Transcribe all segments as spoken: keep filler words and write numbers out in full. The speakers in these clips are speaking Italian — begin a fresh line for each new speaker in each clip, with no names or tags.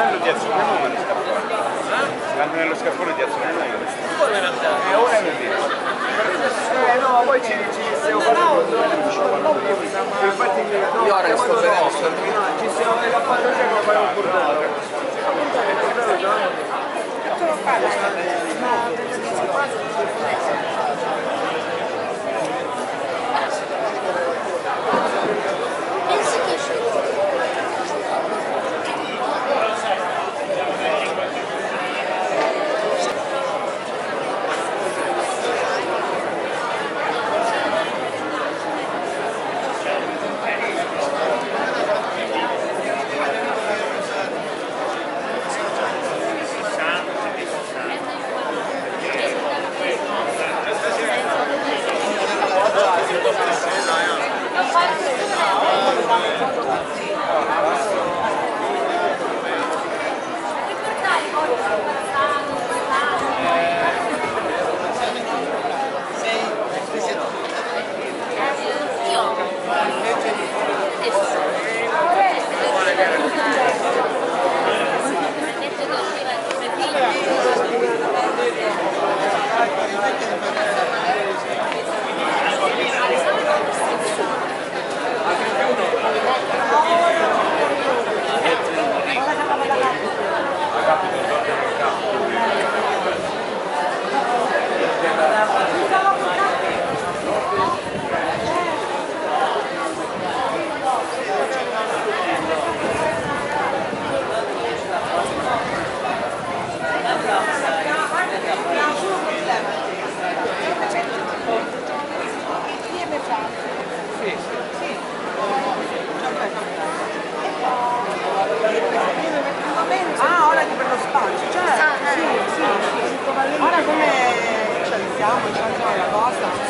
l'anello di azione numero scappone. L'anello scappone di azione numero.
Come non dà?
È ora e via. Eh no, poi ci siamo fatti. Infatti
io ora che sto vedendo
ci siamo nella fattoria come fare un burrone.
Ah, ora ti per lo spazio, cioè, sì, sì. Ora come ci alziamo, ci alziamo la cosa.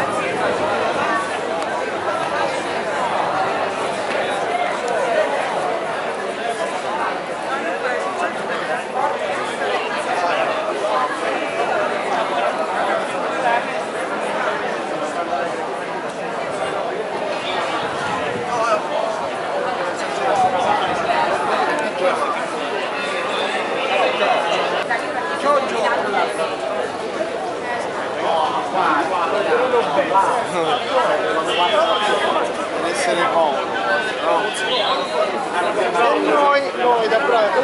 Deve essere comodo, no? E noi, noi da bravo,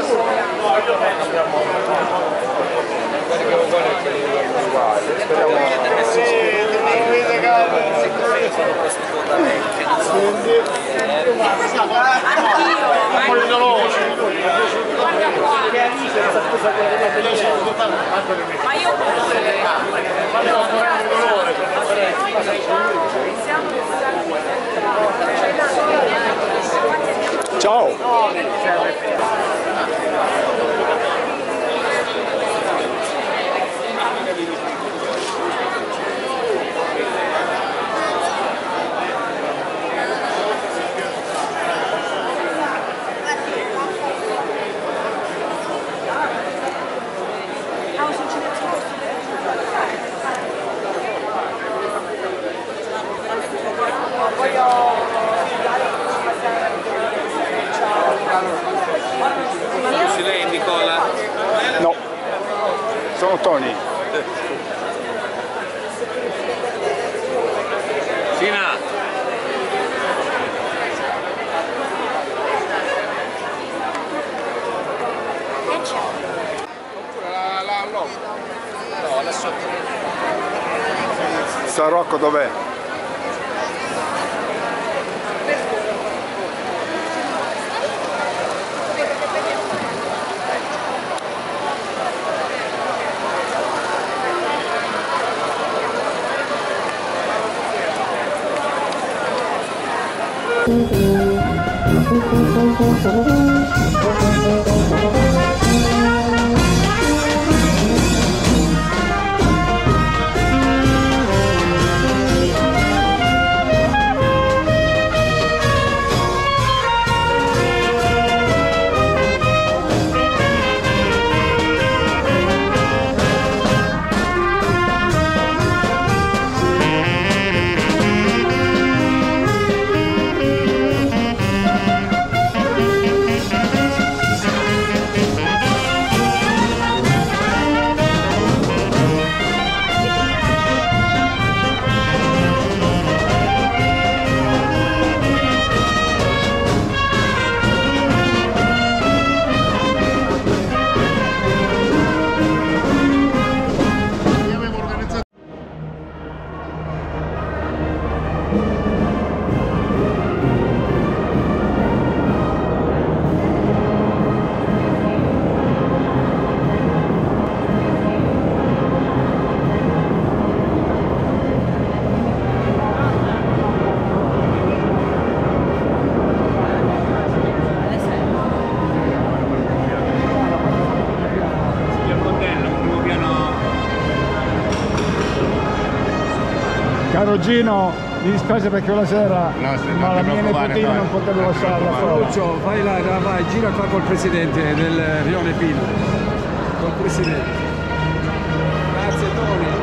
speriamo che si vede che sono prostitutamente
Ma io
ciao!
Conosci lei Nicola?
No, sono Tony.
Sina!
La, la, no.
No, adesso...
San Rocco dov'è?
Gino, mi dispiace perché quella sera
No, sì,
ma
non
la
ti
mia
preoccupare,
nipotina
dai.
non potevo
Non ti
lasciarla
preoccupare.
sola.
Lucio, vai là, vai, gira qua col presidente del Rione Pino. Col presidente. Grazie Tony.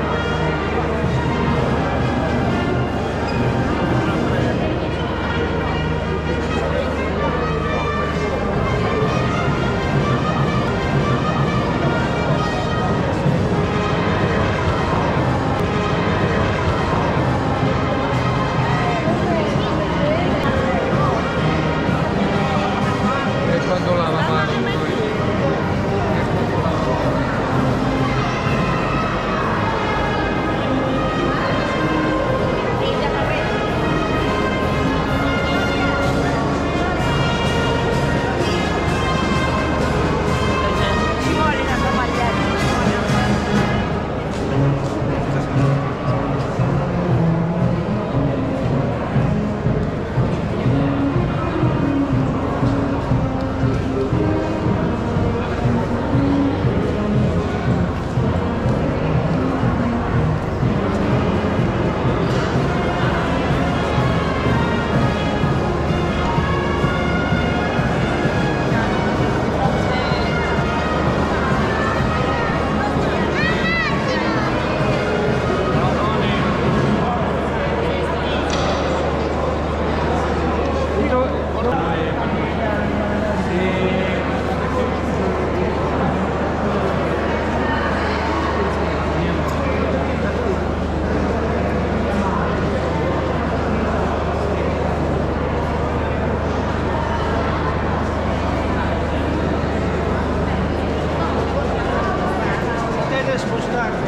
Potete spostarvi?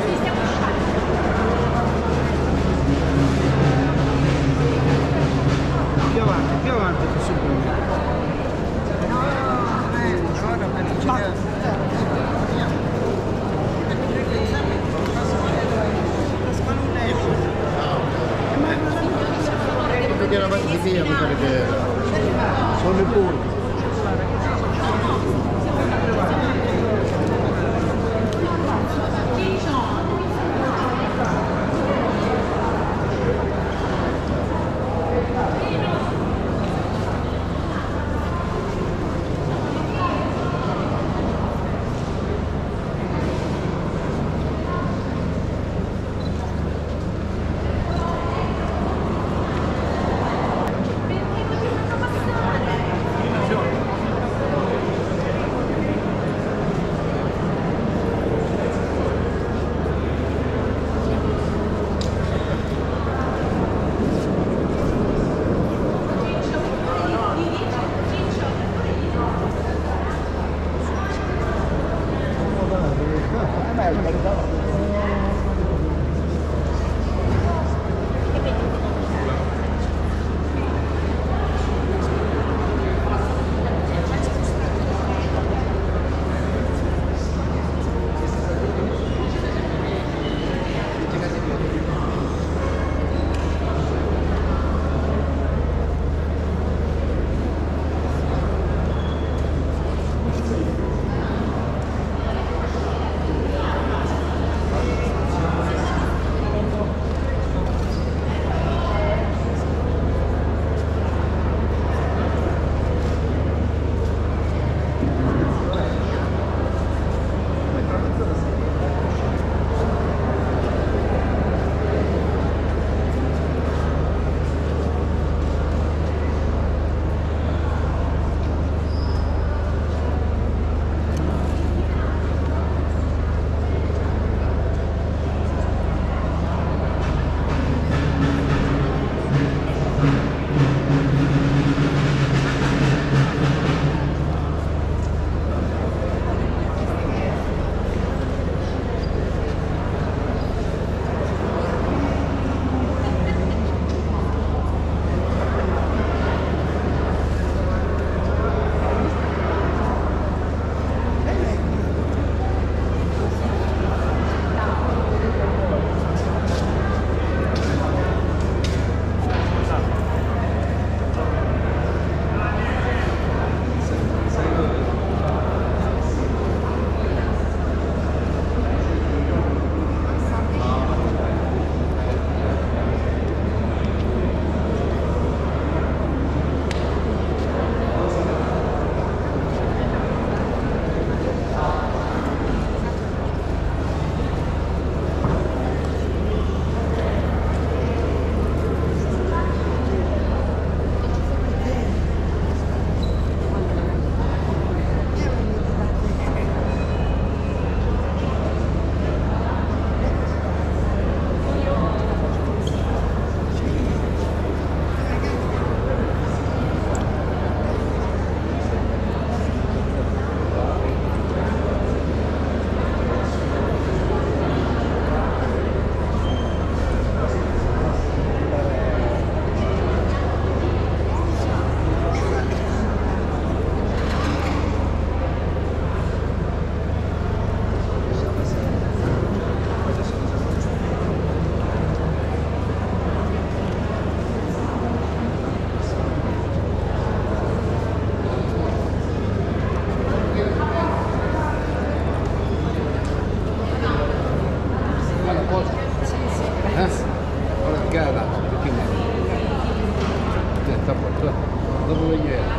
Più avanti, più avanti possibilmente.
Perché eravate di via, mi pare che sono le curve. sta portando dopo ieri.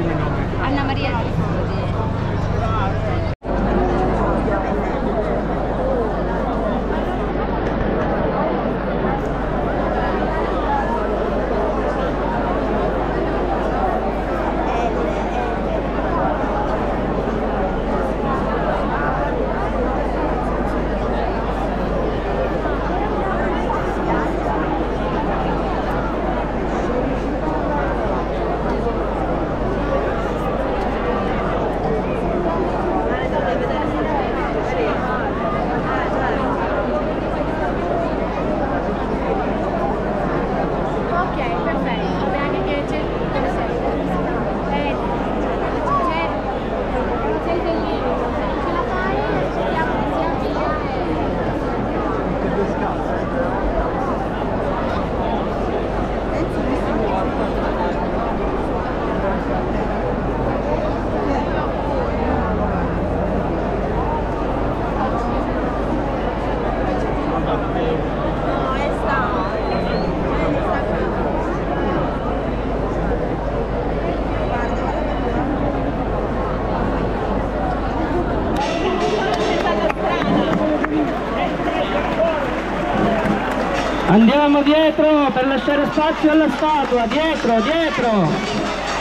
dimmi il nome.
Anna Maria Tripodi.
Andiamo dietro per lasciare spazio alla statua, dietro, dietro!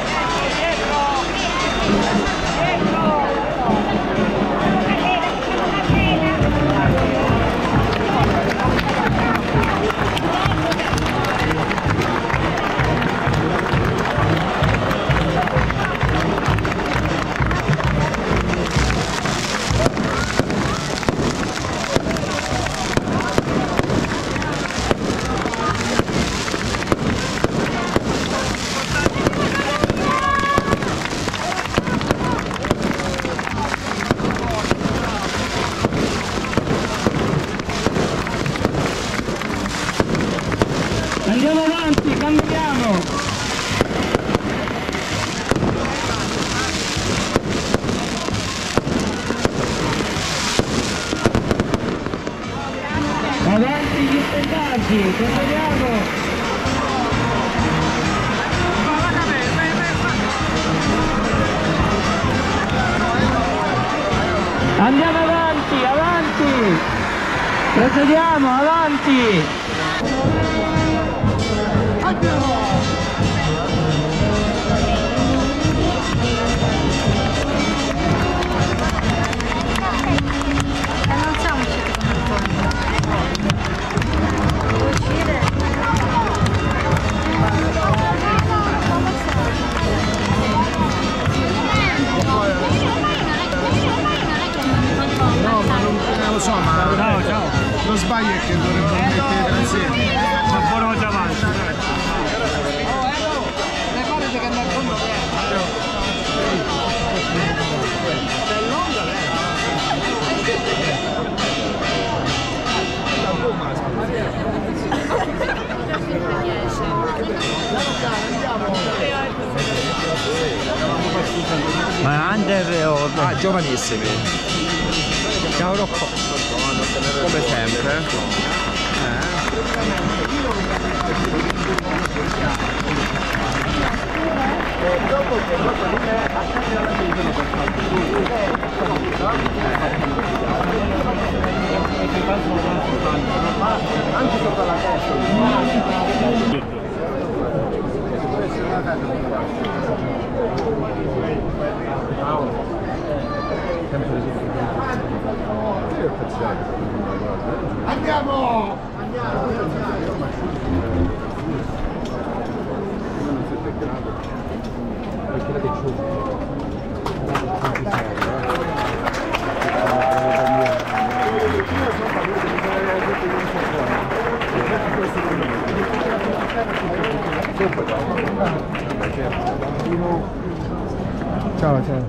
Andiamo avanti, camminiamo! Avanti gli stendardi, procediamo! Andiamo avanti, avanti! Procediamo, avanti!
Non lo so, ma
Ciao, ciao.
lo sbaglio è che dovrebbero mettere insieme.
Ma buono già avanti.
Ricordate che andare con
Ma under o...
Ah, giovanissimi.
Ciao Rocco.
Come sempre.
Anche sopra la testa.
Andiamo!
Ciao, ciao.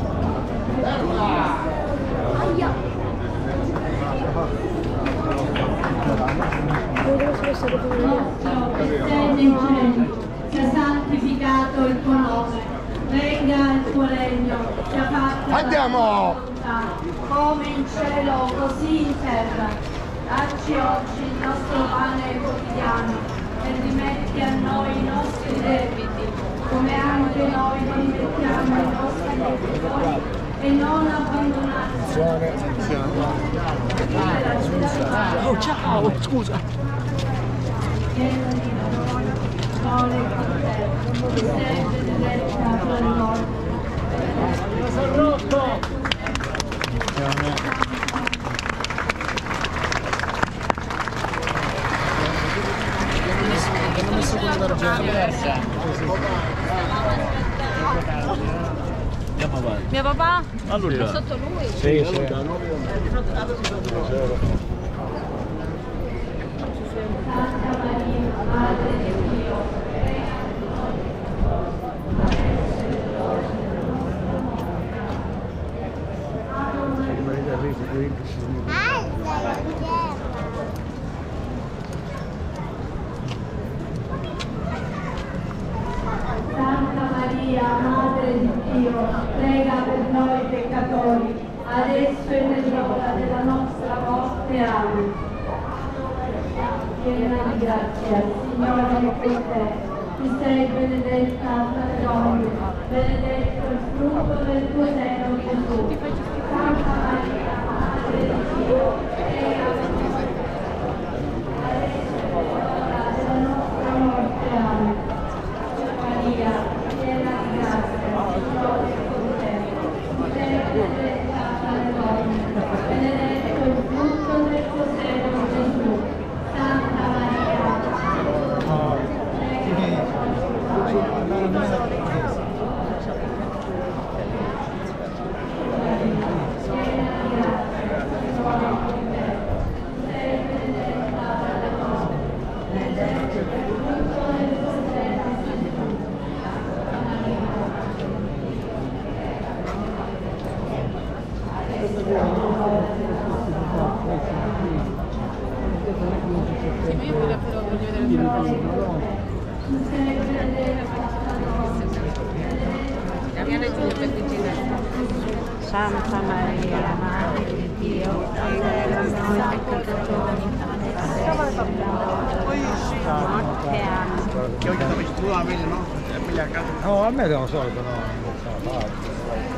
Sia santificato il tuo nome, venga il tuo regno, sia fatta
Andiamo!
la tua volontà, come in cielo così in terra. Dacci oggi il nostro pane quotidiano e rimetti a noi i nostri debiti, come anche anche noi ti rimettiamo ai nostri debitori e non abbandonarci.
Oh, ciao, scusa.
Pieno di dolore, sole con te, ti sei benedetta per noi.
Sono rotto!
Hanno messo quello d'argento.
Mio papà?
Allora.
Sotto lui?
Sì, sì.
Santa Maria, Madre di Dio, Santa Maria, Madre di Dio, prega per noi peccatori, adesso e nell'ora della nostra morte. Amen. Piena di grazia, il Signore è con te. Tu sei benedetta tra le donne, benedetto il frutto del tuo seno, Gesù. Santa Maria, Madre di Dio, prega per noi peccatori, adesso e nell'ora della nostra morte. Amen. Maria, piena di grazia, il Signore è con te. Tu sei benedetta tra le donne, benedetto il frutto del tuo seno, Gesù. Santa Maria,
Santa Maria, Madre di Dio, prega per noi peccatori, adesso e nell'ora della morte. Amen.
No, a me devo solito, no.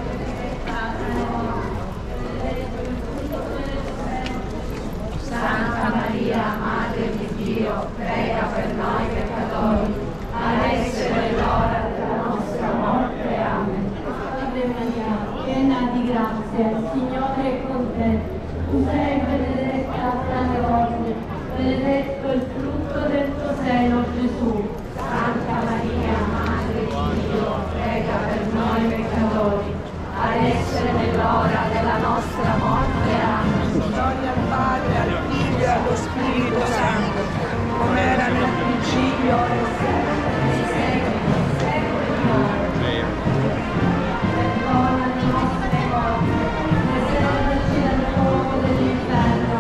Santa Maria, Madre di Dio, prega per noi peccatori, adesso e nell'ora della nostra morte. Amen. Ave Maria, piena di grazia, il Signore è con te. Tu sei benedetta tra le donne, benedetto il frutto del tuo seno, Gesù. Santa Maria, Madre di Dio, prega per noi peccatori, adesso e nell'ora della nostra morte. Amen.
Gloria al Padre, al Figlio e allo Spirito Santo, come era nel principio, ora e sempre, nei secoli dei secoli.
Perdona le nostre cose, preservaci dal fuoco dell'inferno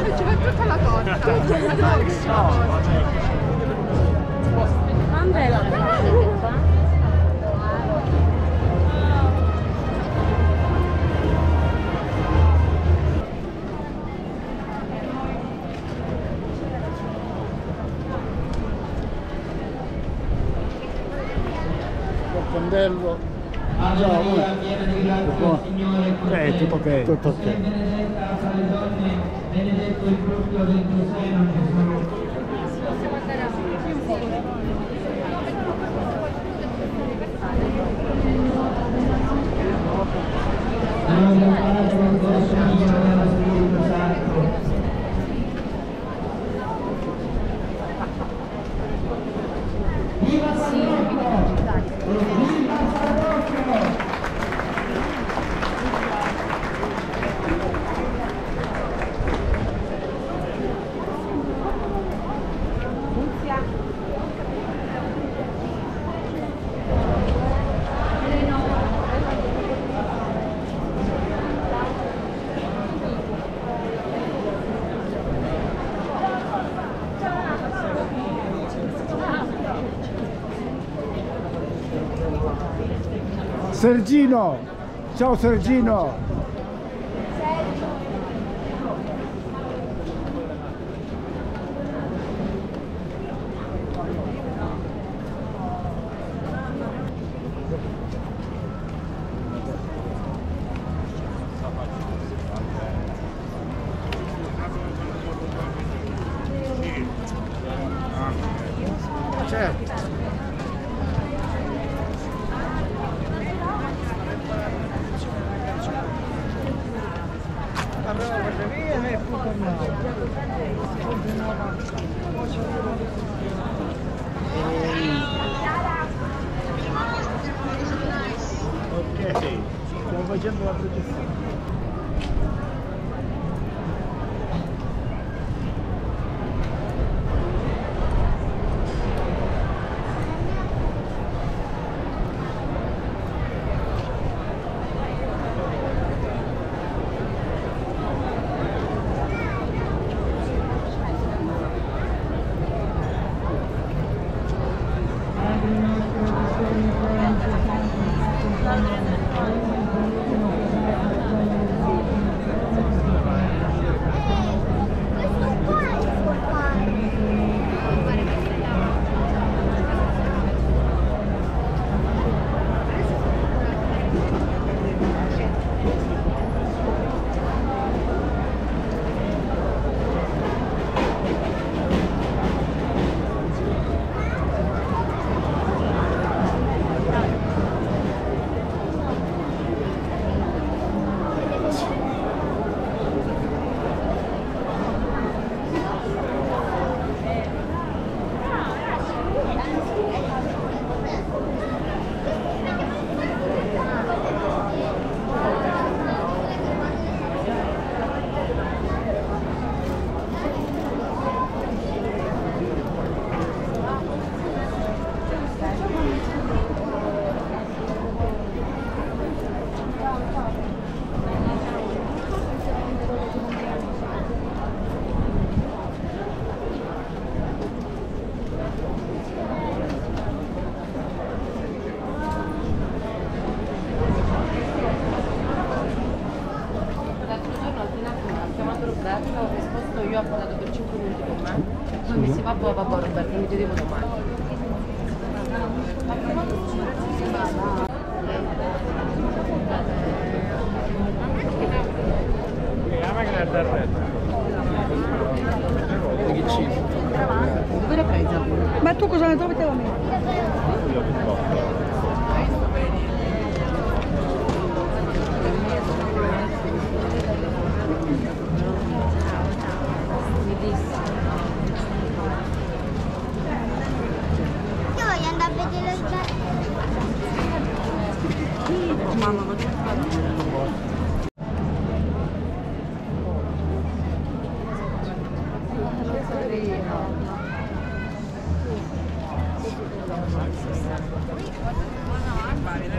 ci va tutta la torta.
Fondello.
Allora, piena di grazia, Signore, con te.
Tutto ok. Tutto ok.
Benedetta fra le donne, benedetto il frutto del tuo seno, Gesù. Gloria al Padre, al Figlio e allo Spirito Santo. Viva San Rocco! Viva San Rocco!
Sergino! Ciao Sergino! Certo. Ok, stiamo facendo la progettazione.
Ho risposto io, ho parlato per cinque minuti con me. Poi mi si va, vabbè, vabbè Roberto, mi chiedevo domani.
Dove l'hai presa? Ma tu cosa ne trovi te la mia?
Io voglio andare a vedere il
Mamma, ma che fatto?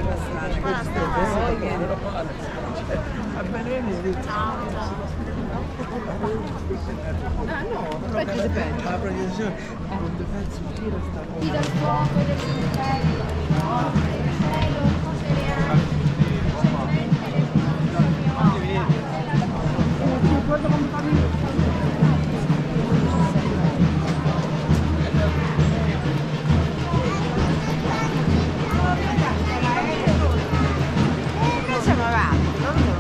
Va bene,
Ah no, peggio se peggio.
La proiezione non ti pensi un tiro sta cosa.
Ti dal fuoco del cielo, del cielo, cose reali,
siamo avanti, non so.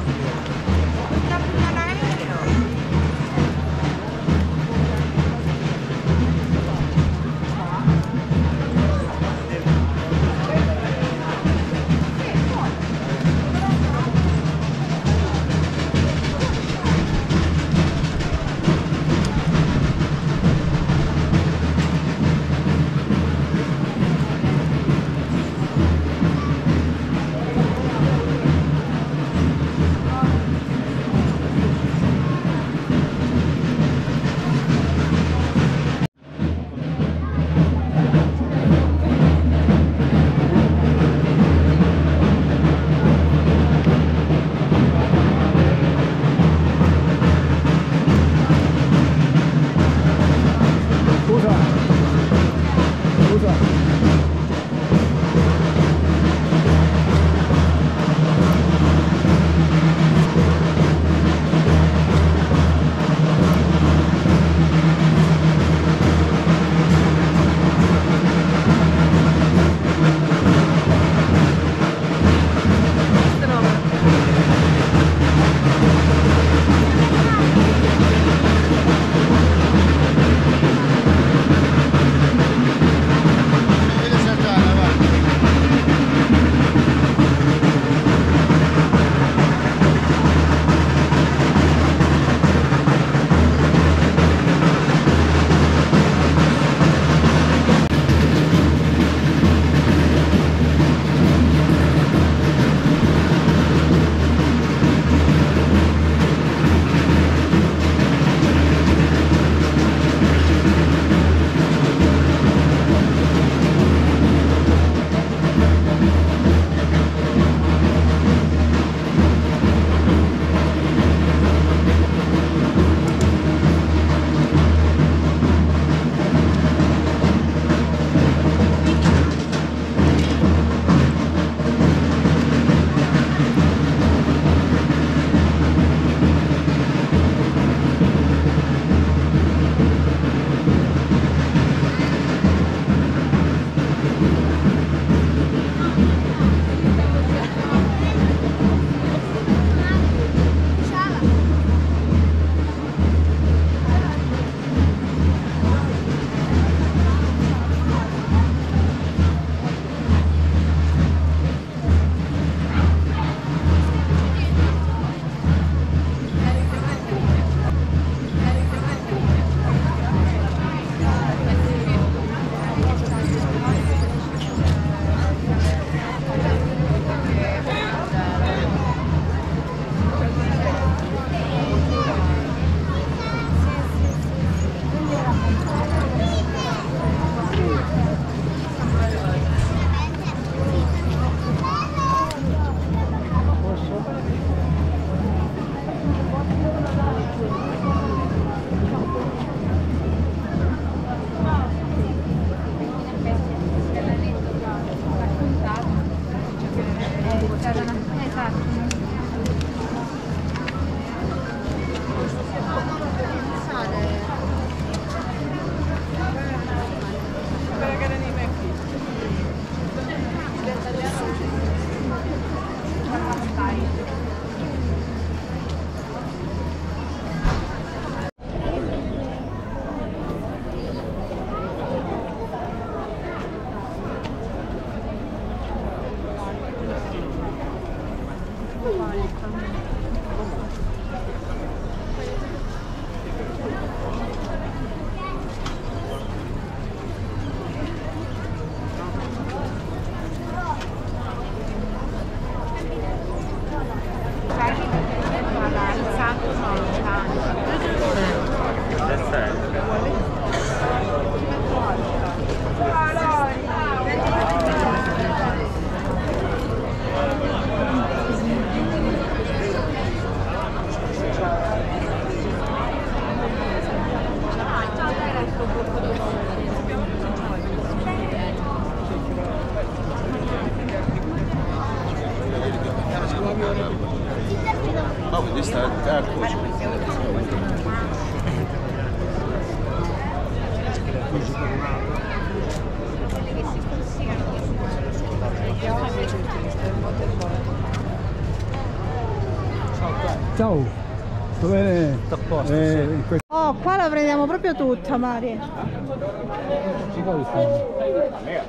uffici per un altro. Ciao, sto bene? Sto a posto. Eh, in questo...
Oh, qua la prendiamo proprio tutta, Mari.
Ci puoi stare?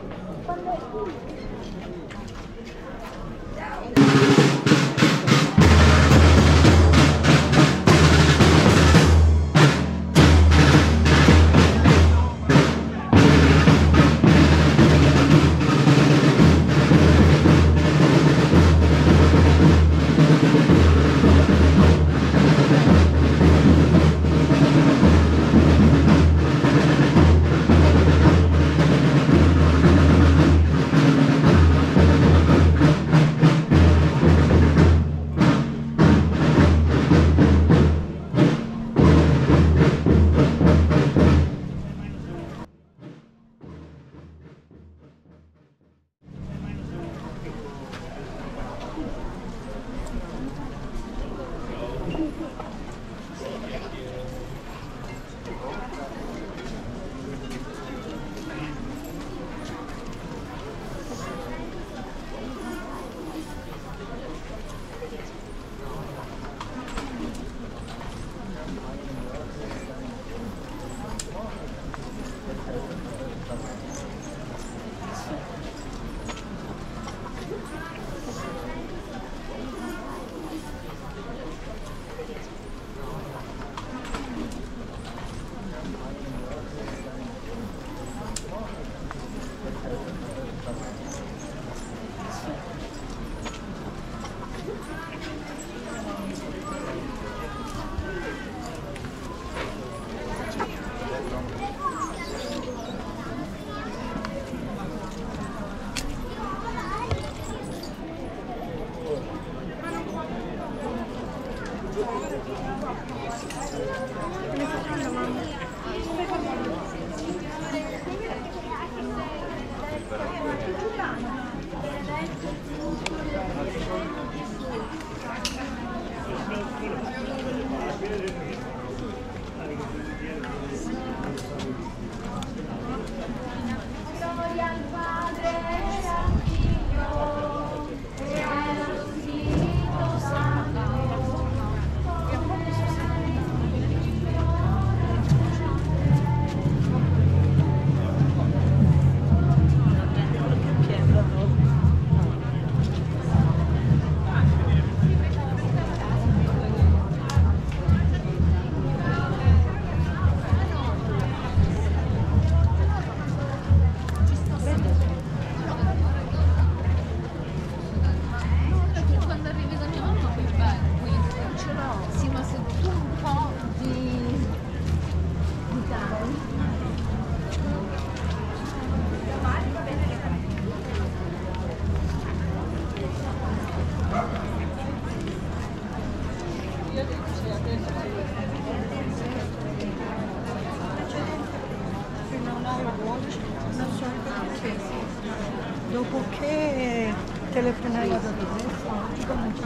Dopo che telefonai da adesso, comincia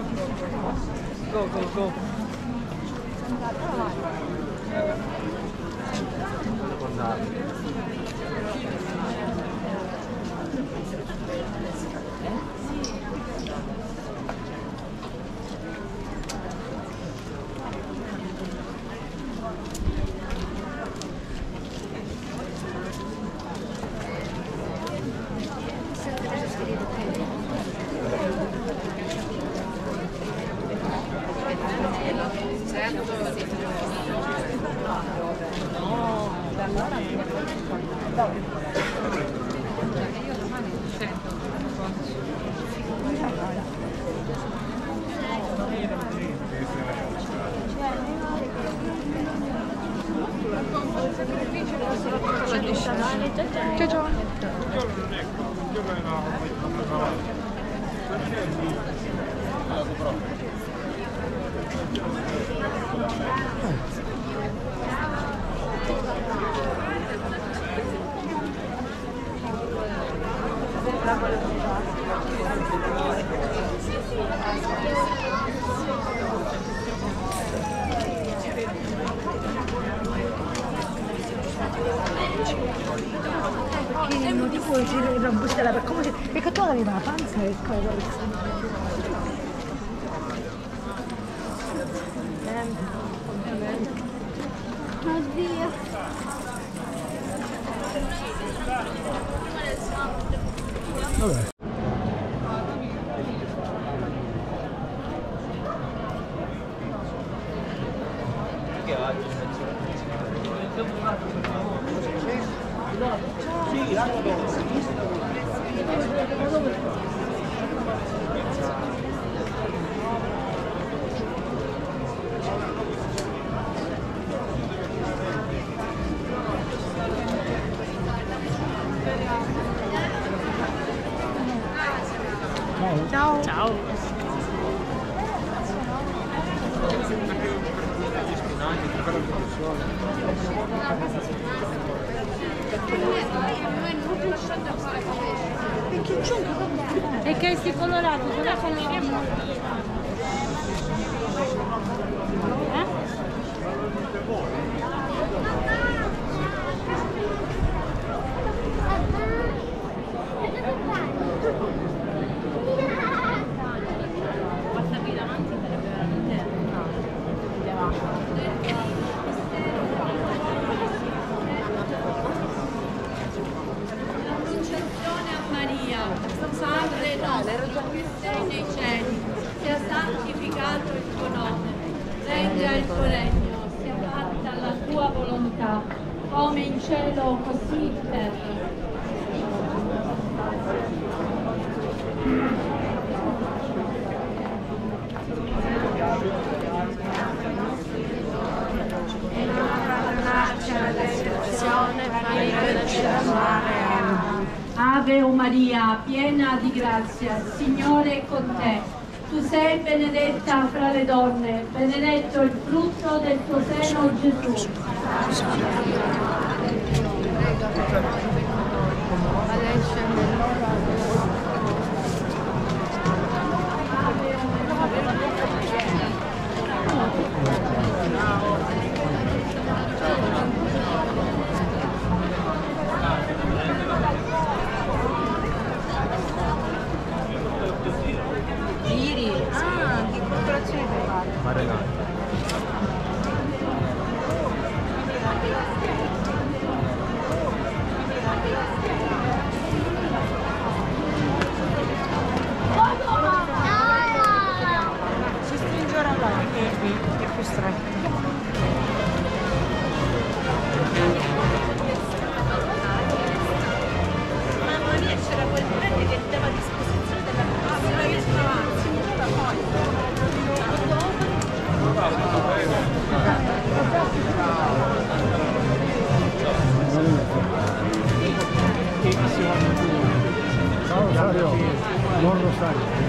a go, go, go. Ciao ciao. Perché non ti puoi girare la bustella per come perché tu avevi la panza e cosa.
Oddio.
Vabbè.
Ciao.
Ciao.
E che si colorato, se la coloriamo. Eh?
Passarmi davanti sarebbe veramente
Annunciazione a Maria, Padre nostro che sei nei cieli, sia santificato il tuo nome, venga il tuo regno, sia fatta la tua volontà, come in cielo così in terra. Ave o Maria, piena di grazia, il Signore è con te. Tu sei benedetta fra le donne, benedetto il frutto del tuo seno, Gesù.
Giri. Ah, che colorazione puoi fare?
Marenate.
Si stringe ora là, che è più stretto. Ma non riesce a quel prete che dava a disposizione della casa, non riesce a avanti, non la
Ciao Rosario, buon Rosario.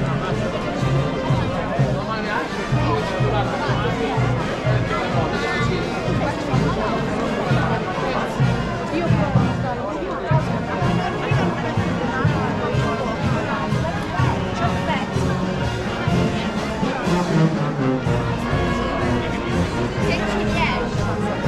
Io provo a stare ci aspetto. Se ci riesci.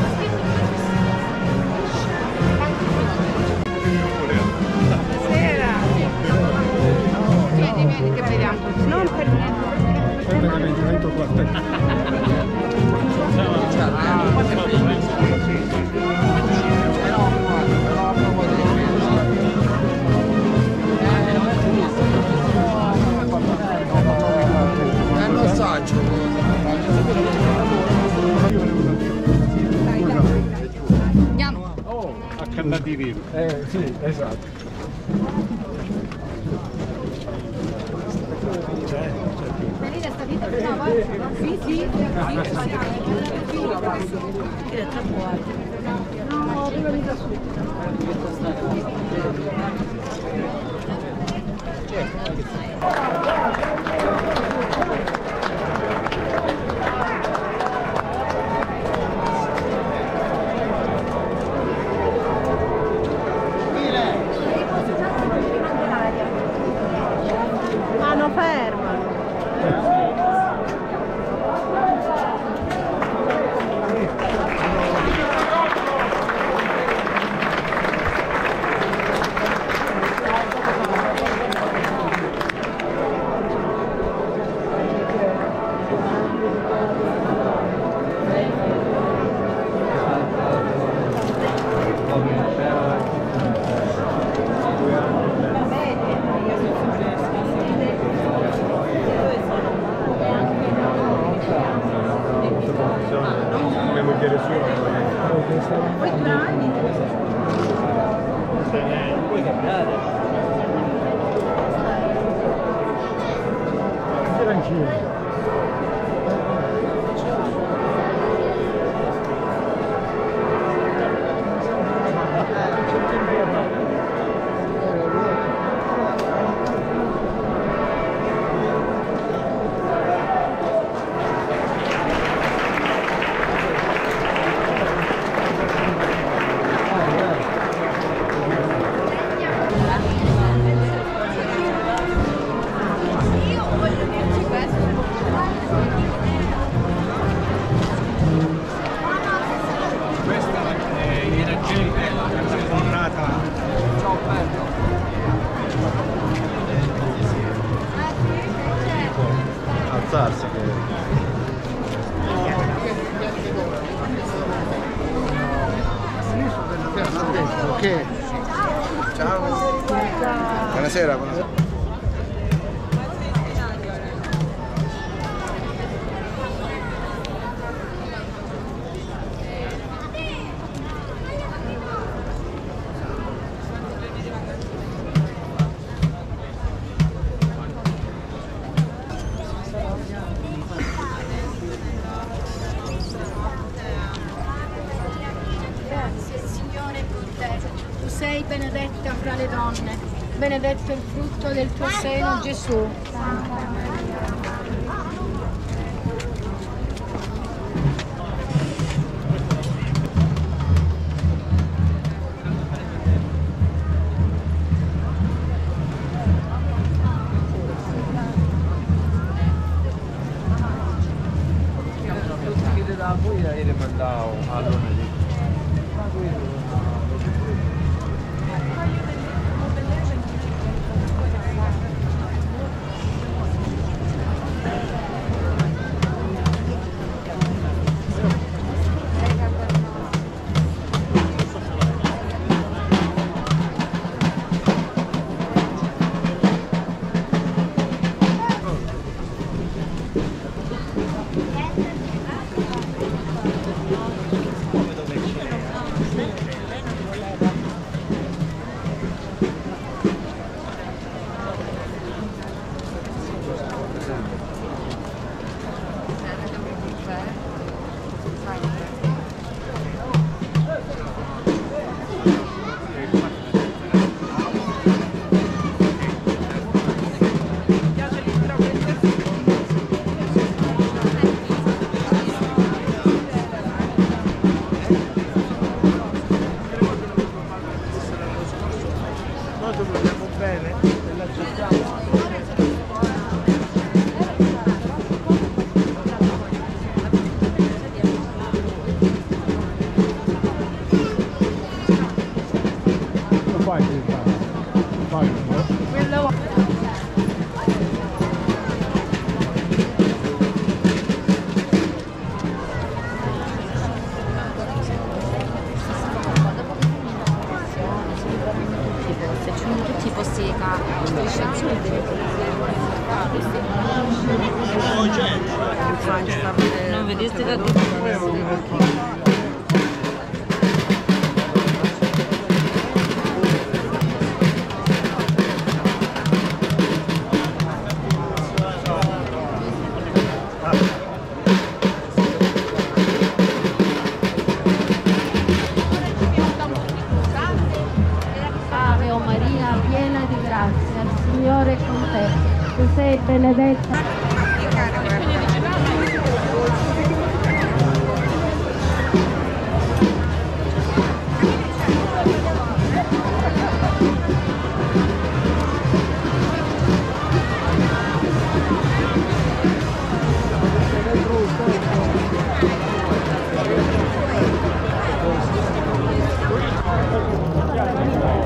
Buonasera. Vieni, vieni che vediamo. Non per niente.
Aspetta che mi divento
È un assaggio.
Andiamo.
Oh, accannativi.
Eh sì, esatto.
Melina sta vita prima volta? Sì, sì. È troppo alto. No, prima vita Ah, no, ferma.
Puoi cambiare.
Arancino.
Alzarsi che...
Ok.
Ciao. Buonasera, buonasera.
Sei benedetta fra le donne, benedetto il frutto del tuo seno, Gesù.
Da voi la rimandavo a lunedì.
Non vedeste da dove?
Ave o Maria, piena di grazia, il Signore è con te. Tu sei benedetta.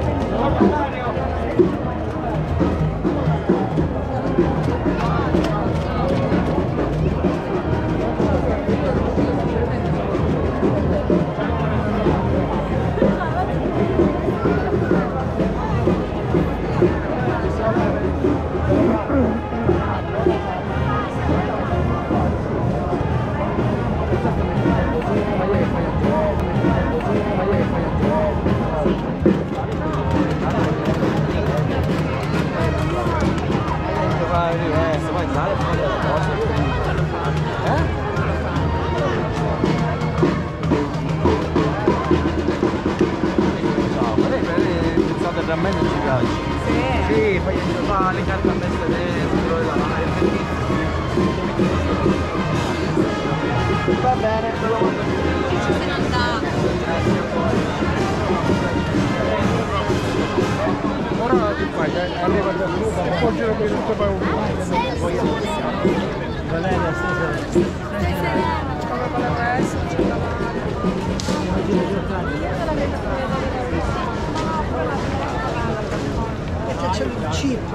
Thank you.
oggi?
Sì.
Sì, poi fa le carte a messa dentro e là. Va bene, te lo mando.
Se ne andava.
Ora ti fai, arriva da frutta, e poi giro per tutto poi un Valeria, stasera.
Come potrebbe essere? C'è la perché c'è il chip.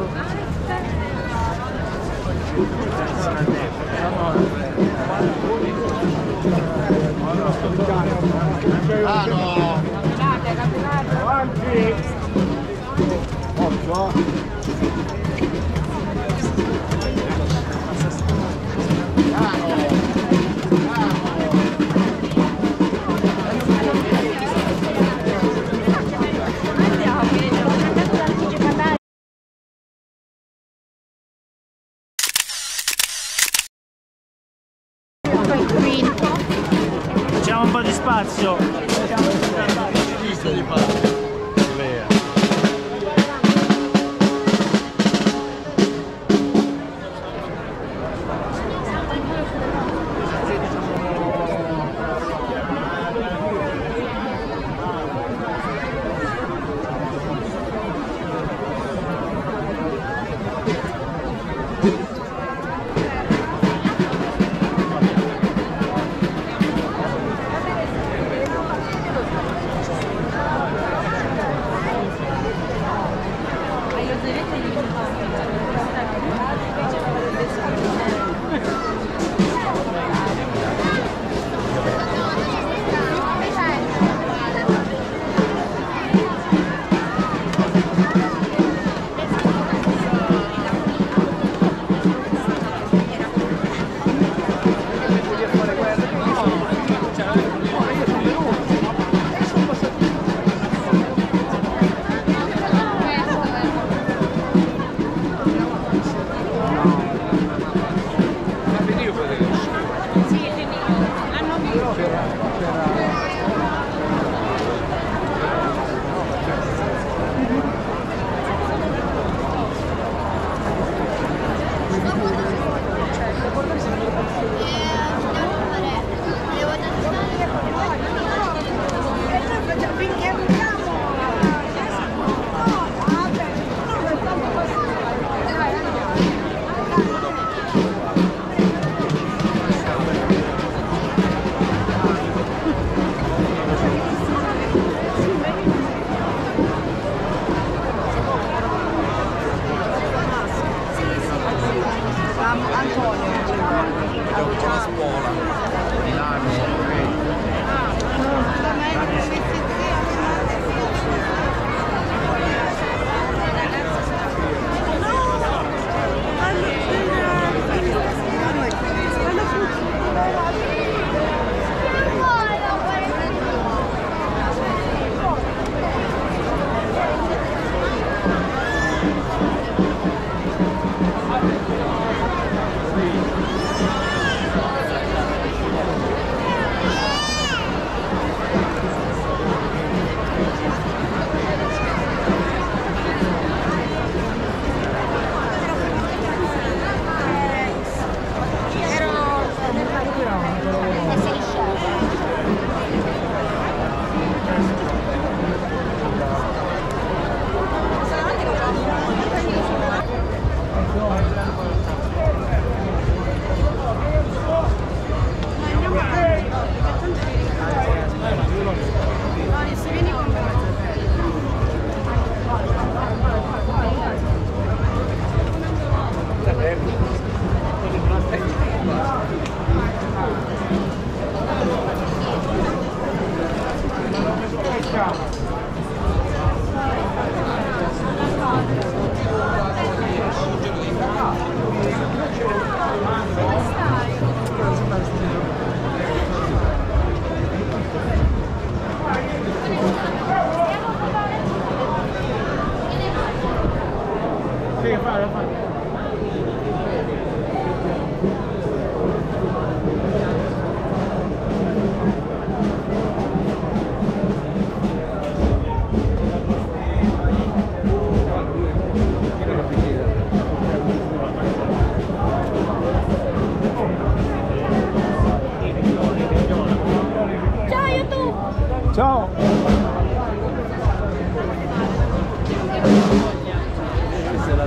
Ah no!
Guardate, capitano.
Avanti! Occhio!
Facciamo un po' di spazio.
Di parte.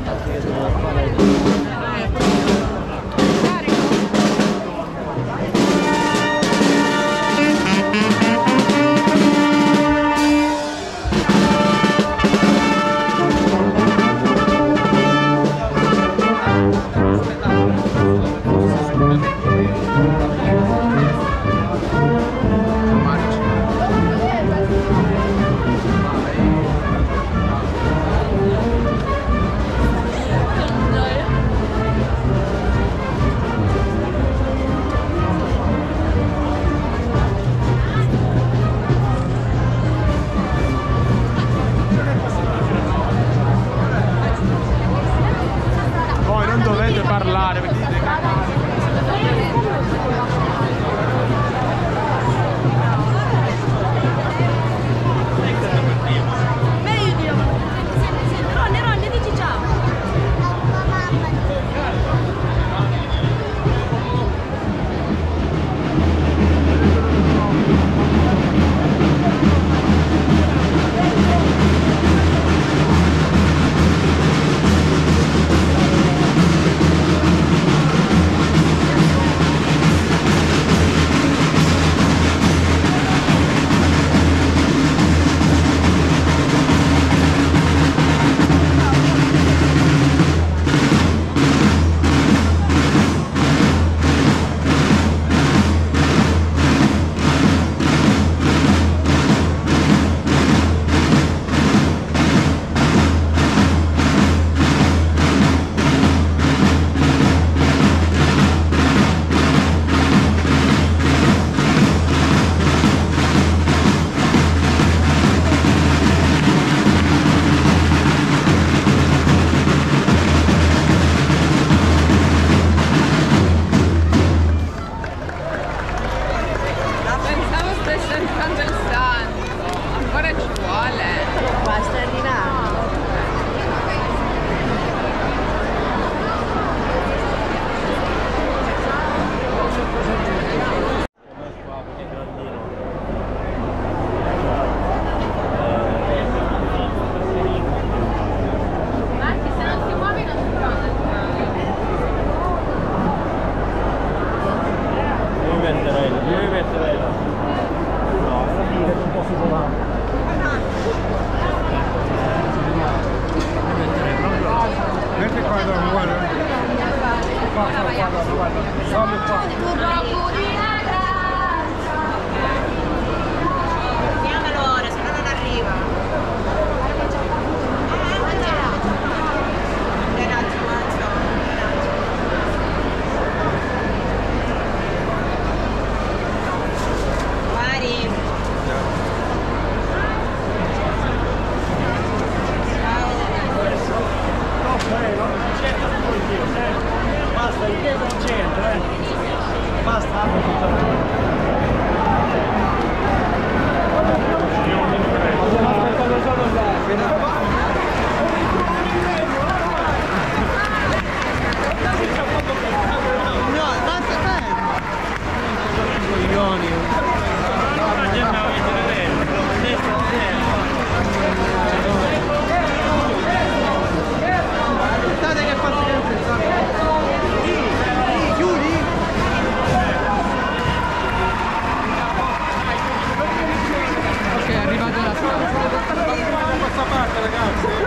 Questa parte ragazzi